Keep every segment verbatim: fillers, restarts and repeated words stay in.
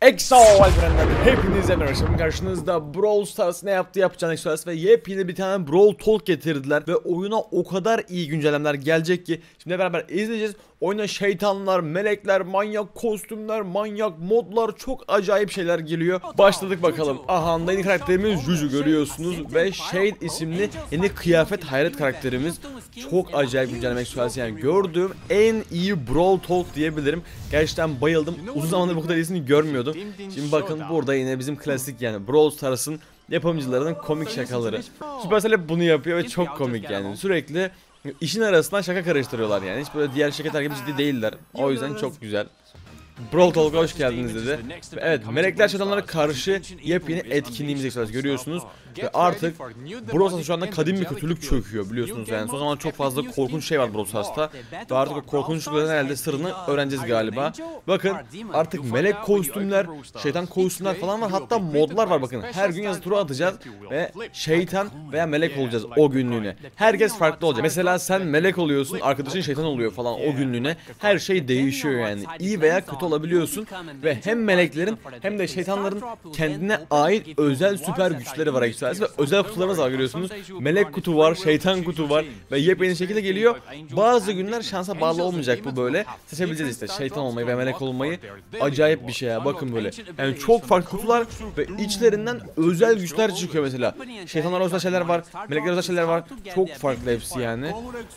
Exo Alperen'den hepinize merhaba. Şimdi karşınızda Brawl Stars ne yaptı yapacağını Exo ve yepyeni bir tane Brawl Talk getirdiler ve oyuna o kadar iyi güncellemeler gelecek ki şimdi beraber izleyeceğiz. Oyuna şeytanlar, melekler, manyak kostümler, manyak modlar, çok acayip şeyler geliyor. Başladık bakalım. Aha, yeni karakterimiz Juju görüyorsunuz ve Shade isimli yeni kıyafet hayret karakterimiz. Çok acayip güncelleme Exo, yani gördüğüm en iyi Brawl Talk diyebilirim. Gerçekten bayıldım. Uzun zamandır bu kadar iyisini görmüyordum. Şimdi bakın burada yine bizim klasik yani Brawl Stars'ın yapımcılarının komik şakaları. Supercell hep bunu yapıyor ve çok komik yani. Sürekli işin arasından şaka karıştırıyorlar yani. Hiç böyle diğer şirketler gibi ciddi değiller. O yüzden çok güzel. Brawl Talk'a hoş geldiniz dedi. Evet, melekler şeytanlara karşı yepyeni etkinliğimizi yapacağız, görüyorsunuz. Ve artık Brawl Stars'ta şu anda kadim bir kötülük çöküyor biliyorsunuz yani. Son zamanlarda çok fazla korkunç şey var Brawl Stars'ta. Ve artık o korkunçlukların herhalde sırrını öğreneceğiz galiba. Bakın artık melek kostümler, şeytan kostümler falan var. Hatta modlar var bakın. Her gün yazı turu atacağız ve şeytan veya melek olacağız o günlüğüne. Herkes farklı olacak. Mesela sen melek oluyorsun, arkadaşın şeytan oluyor falan o günlüğüne. Her şey değişiyor yani. İyi veya kötü olabiliyorsun ve hem meleklerin hem de şeytanların kendine ait özel süper güçleri var ve özel kutularımız var, görüyorsunuz. Melek kutu var, şeytan kutu var ve yepyeni şekilde geliyor. Bazı günler şansa bağlı olmayacak bu böyle. Seçebileceğiz işte şeytan olmayı ve melek olmayı. Acayip bir şey ya, bakın böyle. Yani çok farklı kutular ve içlerinden özel güçler çıkıyor mesela. Şeytanlara özel şeyler var, melekler özel şeyler var. Çok farklı hepsi yani.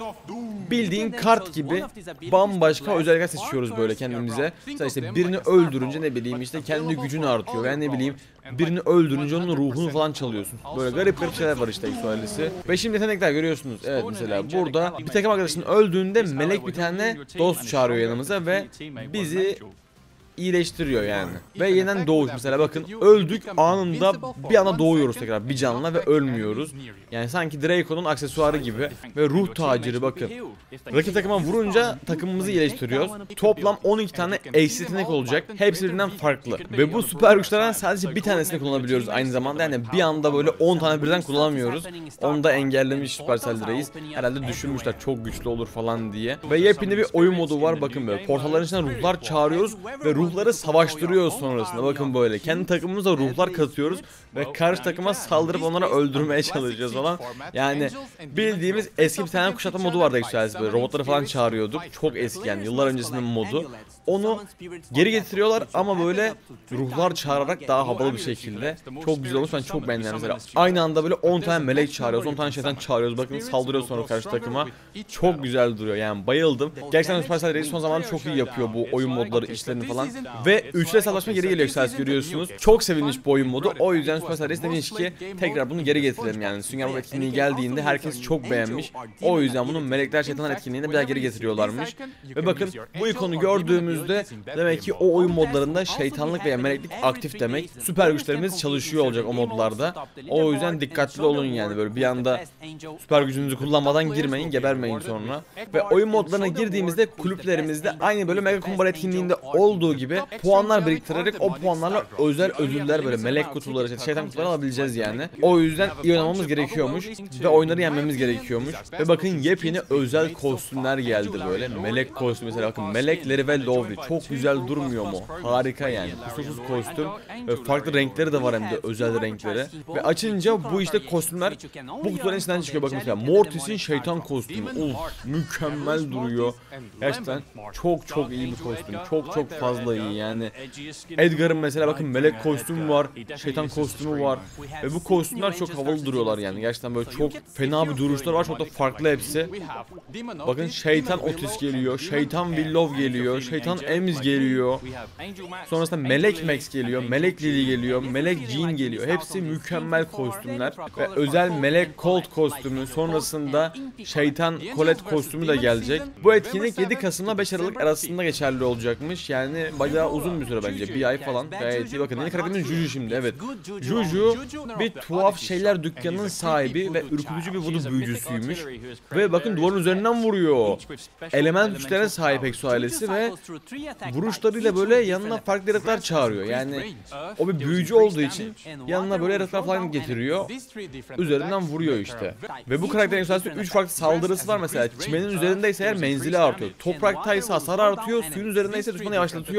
Bildiğin kart gibi bambaşka özellikler seçiyoruz böyle kendimize. Mesela işte birini öldürünce ne bileyim işte kendi gücün artıyor. Yani ne bileyim birini öldürünce onun ruhunu falan çalıyorsun. Böyle garip garip şeyler var işte Exoalesi. Ve şimdi yetenekler görüyorsunuz. Evet, mesela burada bir takım arkadaşın öldüğünde melek bir tane dost çağırıyor yanımıza ve bizi iyileştiriyor yani. Ve yeniden doğuş mesela, bakın öldük anında bir anda doğuyoruz tekrar bir canla ve ölmüyoruz. Yani sanki Draco'nun aksesuarı gibi. Ve ruh taciri bakın. Rakip takıma vurunca takımımızı iyileştiriyoruz. Toplam on iki tane eksi yetenek olacak. Hepsi birbirinden farklı. Ve bu süper güçlerden sadece bir tanesini kullanabiliyoruz aynı zamanda. Yani bir anda böyle on tane birden kullanamıyoruz. Onu da engellemiş Supercell Reis. Herhalde düşünmüşler çok güçlü olur falan diye. Ve yepyeni bir oyun modu var bakın böyle. Portalların içinden ruhlar çağırıyoruz ve ruh ruhları savaştırıyoruz sonrasında. Bakın böyle kendi takımımıza ruhlar katıyoruz ve karşı takıma saldırıp onları öldürmeye çalışacağız falan. Yani bildiğimiz eski bir tane kuşatma modu vardı Exoalesi, böyle robotları falan çağırıyorduk. Çok eski yani, yıllar öncesinin modu. Onu geri getiriyorlar ama böyle ruhlar çağırarak daha havalı bir şekilde. Çok güzel olmuş, ben çok beğendim mesela. Aynı anda böyle on tane melek çağırıyoruz, on tane şeytan çağırıyoruz. Bakın saldırıyoruz sonra karşı takıma. Çok güzel duruyor yani, bayıldım. Gerçekten Supercell Reis son zamanlarda çok iyi yapıyor bu oyun modları, işlerini falan. Ve üçlü hesaplaşma geri geliyor Exoalesi, görüyorsunuz. Çok sevilmiş bu oyun modu. O yüzden Supercell Reis demiş ki tekrar bunu geri getirelim yani. Sünger Bob etkinliği geldiğinde herkes çok beğenmiş. O yüzden bunun melekler şeytanlar etkinliğinde bir daha geri getiriyorlarmış. Ve bakın bu ikonu gördüğümüz demek ki o oyun modlarında şeytanlık veya meleklik aktif demek. Süper güçlerimiz çalışıyor olacak o modlarda. O yüzden dikkatli olun yani, böyle bir anda süper gücünüzü kullanmadan girmeyin, gebermeyin sonra. Ve oyun modlarına girdiğimizde kulüplerimizde aynı böyle Mega Combat etkinliğinde olduğu gibi puanlar biriktirerek o puanlarla özel ödüller, böyle melek kutuları, şeytan kutuları alabileceğiz yani. O yüzden iyi oynamamız gerekiyormuş ve oyunları yenmemiz gerekiyormuş. Ve bakın yepyeni özel kostümler geldi böyle. Melek kostümü mesela, bakın melekleri ve Lovely. Çok güzel durmuyor mu? Harika yani. Kusursuz kostüm. Ve farklı renkleri de var, hem de özel renkleri. Ve açınca bu işte kostümler bu kutuların içinden çıkıyor. Bakın mesela Mortis'in şeytan kostümü. Uf, mükemmel duruyor. Gerçekten çok çok iyi bir kostüm. Çok çok fazla iyi yani. Edgar'ın mesela bakın melek kostümü var. Şeytan kostümü var. Ve bu kostümler çok havalı duruyorlar yani. Gerçekten böyle çok fena bir duruşlar var. Çok da farklı hepsi. Bakın şeytan Otis geliyor. Şeytan Willow geliyor. Şeytan Ems geliyor. Sonrasında Melek Max geliyor. Melek Lily geliyor. Melek Jean geliyor. Hepsi mükemmel kostümler. Ve özel Melek Colt kostümü. Sonrasında Şeytan Colette kostümü de gelecek. Bu etkinlik yedi Kasım'la beş Aralık arasında geçerli olacakmış. Yani bayağı uzun bir süre bence. Bir ay falan. Gayet iyi. Bakın yeni karakterimiz Juju şimdi. Evet. Juju bir tuhaf şeyler dükkanının sahibi ve ürkütücü bir voodoo büyücüsüymüş. Ve bakın duvarın üzerinden vuruyor. Element güçlerine sahip Exoalesi ve vuruşlarıyla böyle yanına farklı yaratıklar çağırıyor. Yani o bir büyücü olduğu için yanına böyle yaratıklar falan getiriyor. Üzerinden vuruyor işte. Ve bu karakterin Exoalesi üç farklı saldırısı var mesela. Çimenin üzerindeyse eğer menzili artıyor. Topraktaysa hasar artıyor. Suyun üzerindeyse düşmanı yavaşlatıyor.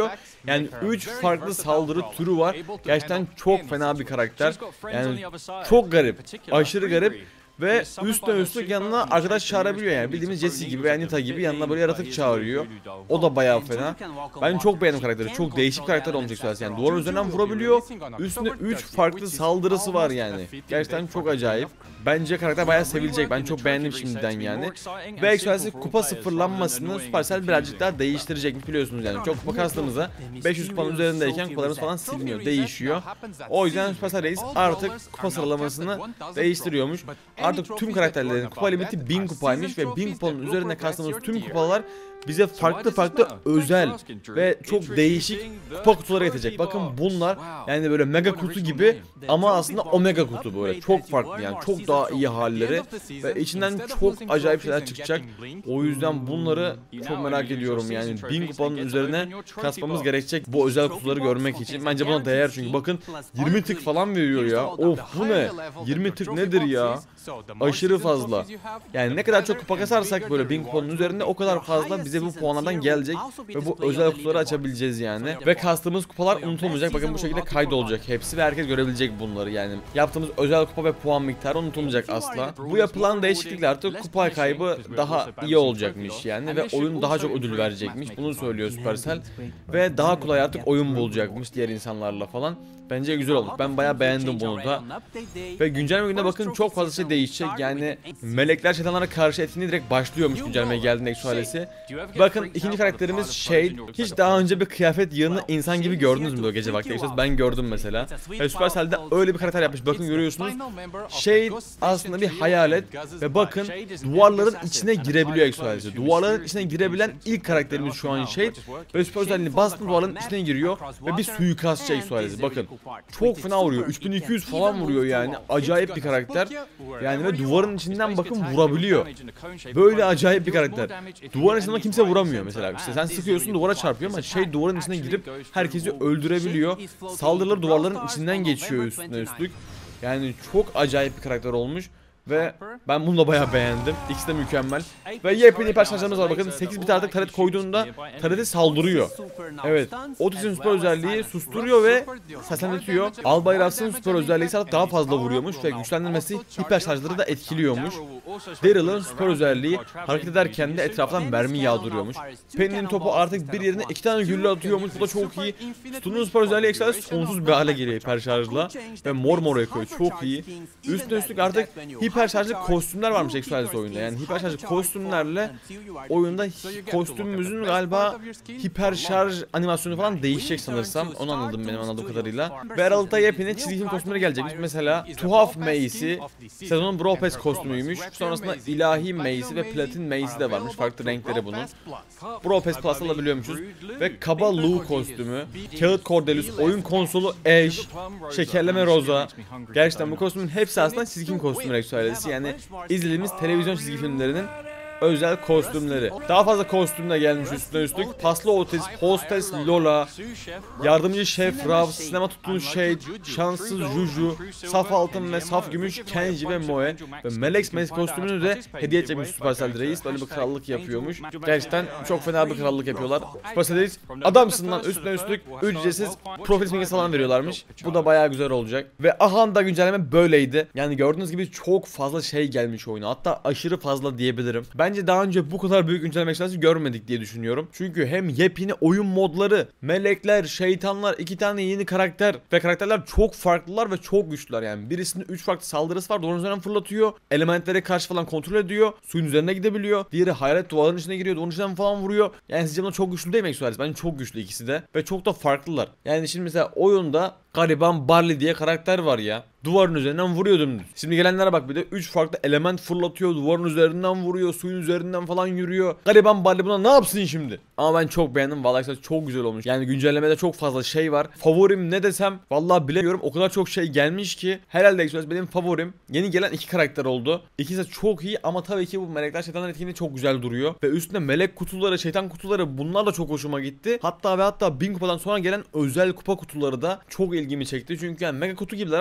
saldırıyor. Yani üç farklı saldırı türü var. Gerçekten çok fena bir karakter. Yani çok garip. Aşırı garip. Ve üstüne üstlük yanına arkadaş çağırabiliyor yani. Bildiğimiz Jesse gibi veya Nita gibi yanına böyle yaratık çağırıyor. O da bayağı fena. Ben çok beğendim karakteri. Çok değişik karakter olacak söylesi. Yani duvarın üzerinden vurabiliyor. Üstüne üç farklı saldırısı var yani. Gerçekten çok acayip. Bence karakter bayağı sevilecek. Ben çok beğendim şimdiden yani. Ve Express'in kupa sıfırlanmasını Supercell birazcık daha değiştirecek biliyorsunuz yani. Çok kupa kastığımızda beş yüz kupanın üzerindeyken kupalarımız falan siliniyor, değişiyor. O yüzden Supercell Reis artık kupa sıralamasını değiştiriyormuş. Artık tüm karakterlerin kupa limiti bin kupaymış ve bin kupanın üzerine kastığımız tüm kupalar bize farklı farklı özel ve çok değişik kupa kutuları getirecek. Bakın bunlar yani böyle mega kutu gibi ama aslında omega kutu böyle. Çok farklı yani. Çok daha iyi halleri ve içinden çok acayip şeyler çıkacak. O yüzden bunları çok merak ediyorum yani. bin kupanın üzerine kasmamız gerekecek bu özel kutuları görmek için. Bence buna değer çünkü bakın yirmi tık falan veriyor ya. Of bu ne? yirmi tık nedir ya? Aşırı fazla. Yani ne kadar çok kupa kasarsak böyle bin kupanın üzerinde o kadar fazla bize bu puanlardan gelecek ve bu özel kutuları açabileceğiz yani. Ve kastığımız kupalar unutulmayacak. Bakın bu şekilde kaydolacak hepsi ve herkes görebilecek bunları yani. Yaptığımız özel kupa ve puan miktarı unutulmayacak asla. Bu yapılan değişiklikler artık kupa kaybı daha iyi olacakmış yani ve oyun daha çok ödül verecekmiş. Bunu söylüyor Supercell. Ve daha kolay artık oyun bulacakmış diğer insanlarla falan. Bence güzel oldu. Ben bayağı beğendim bunu da. Ve güncelleme günde bakın çok fazla şey değişecek. Yani melekler şeytanlara karşı etkinliği direkt başlıyormuş güncellemeye geldiğinde eksualesi. Bakın ikinci karakterimiz Shade. Hiç daha önce bir kıyafet yığını insan gibi gördünüz mü o gece vakti? Ben gördüm mesela. Ve Supercell'de öyle bir karakter yapmış. Bakın görüyorsunuz. Shade aslında bir hayalet. Ve bakın duvarların içine girebiliyor eksualesi. Duvarların içine girebilen ilk karakterimiz şu an Shade. Ve süper özelliğini bastım duvarların içine giriyor. Ve bir suikastçı eksualesi. Bakın. Çok fena vuruyor. üç bin iki yüz falan vuruyor yani. Acayip bir karakter. Yani ve duvarın içinden bakın vurabiliyor. Böyle acayip bir karakter. Duvarın içinden kimse vuramıyor mesela. İşte sen sıkıyorsun duvara çarpıyor ama şey duvarın içine girip herkesi öldürebiliyor. Saldırıları duvarların içinden geçiyor üstüne üstlük. Yani çok acayip bir karakter olmuş. Ve ben bunu da bayağı beğendim. İkisi de mükemmel. Ve yepyeni hiper şarjlarımız var. Bakın sekiz bit artık taret koyduğunda tarete saldırıyor. Evet. Otis'in süper özelliği susturuyor ve seslendirtiyor. Albayras'ın süper özelliği ise daha fazla vuruyormuş ve güçlendirmesi hiper şarjları da etkiliyormuş. Daryl'ın süper özelliği hareket ederken de etraftan mermi yağdırıyormuş. Penny'nin topu artık bir yerine iki tane gülle atıyormuş. Bu da çok iyi. Stun'un süper özelliği ekstra sonsuz bir hale geliyor hiper şarjla. Ve mor mor yakıyor. Çok iyi. Üstüne üstlük artık hiper hiper şarjlı kostümler varmış Express oyunda. Yani hiper şarjlı kostümlerle oyunda kostümümüzün galiba hiper şarj animasyonu falan değişecek sanırsam. Onu anladım benim anladığım kadarıyla. Ve Aralık'ta yepyeni çizgi film kostümleri gelecekmiş. Mesela Tuhaf Mace'i sezonun Brawl Pass kostümüymüş. Sonrasında İlahi Mace'i ve Platin Mace'i de varmış. Farklı renkleri bunun. Brawl Pass Plus alabiliyormuşuz. Ve Kaba Lou kostümü, Kağıt Cordelius, oyun konsolu Ash, Şekerleme Rosa. Gerçekten bu kostümün hepsi aslında çizgi film kostümleri söylesi. Yani izlediğimiz televizyon çizgi filmlerinin özel kostümleri. Daha fazla kostüm de gelmiş üstüne üstlük. Paslı Otis, Hostess Lola, Yardımcı Şef Rav, Sinema Tuttuğu Shade, Şanssız Juju, Saf Altın ve Saf Gümüş Kenji ve Moe ve Melex Mace kostümünü de hediye edecekmiş Supercell Reis. Böyle bir krallık yapıyormuş. Gerçekten çok fena bir krallık yapıyorlar. Supercell Reis adamsın lan, üstüne üstlük ücretsiz profil simgesi falan veriyorlarmış. Bu da bayağı güzel olacak. Ve aha da güncelleme böyleydi. Yani gördüğünüz gibi çok fazla şey gelmiş oyuna. Hatta aşırı fazla diyebilirim. Bence daha önce bu kadar büyük güncelleme ekstrası görmedik diye düşünüyorum. Çünkü hem yepyeni oyun modları, melekler, şeytanlar, iki tane yeni karakter ve karakterler çok farklılar ve çok güçlüler yani. Birisinin üç farklı saldırısı var. Duvarın üzerinden fırlatıyor. Elementlere karşı falan kontrol ediyor. Suyun üzerine gidebiliyor. Diğeri hayalet duvarın içine giriyor. Duvarın içinden falan vuruyor. Yani sizce buna çok güçlü değil mi ekstrası? Bence çok güçlü ikisi de. Ve çok da farklılar. Yani şimdi mesela oyunda gariban Barley diye karakter var ya. Duvarın üzerinden vuruyor dümdüz. Şimdi gelenlere bak bir de üç farklı element fırlatıyor. Duvarın üzerinden vuruyor. Suyun üzerinden falan yürüyor. Gariban Barley buna ne yapsın şimdi? Ama ben çok beğendim. Vallahi çok güzel olmuş. Yani güncellemede çok fazla şey var. Favorim ne desem vallahi bilemiyorum. O kadar çok şey gelmiş ki. Herhalde Express benim favorim. Yeni gelen iki karakter oldu. İkisi de çok iyi ama tabii ki bu melekler şeytanlar etkinliği çok güzel duruyor. Ve üstünde melek kutuları, şeytan kutuları bunlar da çok hoşuma gitti. Hatta ve hatta bin kupadan sonra gelen özel kupa kutuları da çok ilgimi çekti. Çünkü yani mega kutu gibiler ama daha iyi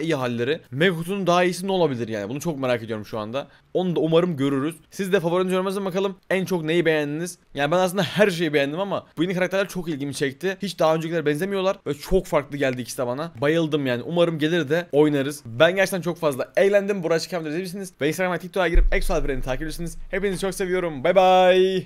iyi halleri. Megakut'un daha iyisi ne olabilir yani? Bunu çok merak ediyorum şu anda. Onu da umarım görürüz. Siz de favoriniz yorumlarınıza bakalım. En çok neyi beğendiniz? Yani ben aslında her şeyi beğendim ama bu yeni karakterler çok ilgimi çekti. Hiç daha öncekilere benzemiyorlar ve çok farklı geldi ikisi de bana. Bayıldım yani. Umarım gelir de oynarız. Ben gerçekten çok fazla eğlendim. Burak Çıkam'da izleyebilirsiniz. Ve Instagram'a, TikTok'a girip Exo Alperen'i takip ediyorsunuz. Hepinizi çok seviyorum. Bay bay.